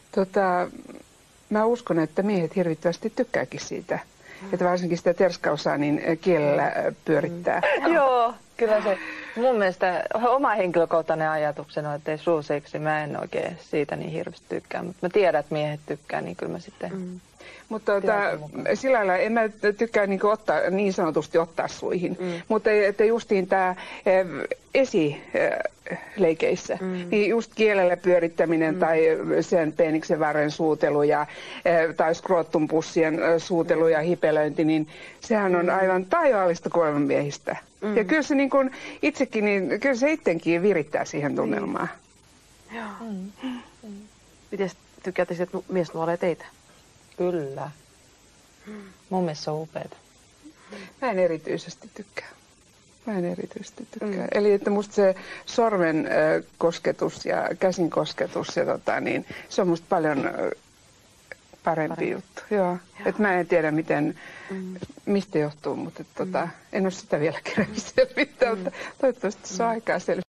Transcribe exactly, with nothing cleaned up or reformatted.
Tota, mä uskon, että miehet hirvittävästi tykkääkin siitä. Mm. Että varsinkin sitä terskausaa niin kielellä pyörittää. Mm. Joo, kyllä se mun mielestä oma henkilökohtainen ajatuksena, että ei suuseksi, mä en oikein siitä niin hirveästi tykkää. Mutta mä tiedän, että miehet tykkää, niin kyllä mä sitten... Mm. Mutta tota, sillä lailla en mä tykkää niin, ottaa, niin sanotusti ottaa suihin. Mm. Mutta että justiin tämä esileikeissä, mm. niin just kielellä pyörittäminen mm. tai sen peeniksen varren suutelu ja, tai skroottumpussien suutelu ja hipelöinti, niin sehän on aivan taivaallista kuolemanmiehistä. Mm. Ja kyllä se niin kun itsekin, niin kyllä se ittenkin virittää siihen tunnelmaan. Mm. Joo. Mm. Mm. Miten tykkäätte, että mies nuolee teitä? Kyllä. Mun mielestä se on upeeta. Mä en erityisesti tykkää. Mä en erityisesti tykkää. Mm. Eli että musta se sormen äh, kosketus ja käsin kosketus, ja tota, niin, se on musta paljon äh, parempi Parempi. juttu. Joo. Joo. Et mä en tiedä, miten, mm. mistä johtuu, mutta et, tota, mm. en ole sitä vielä kerran selvittää, mm. mutta toivottavasti se on aikaa selvittää.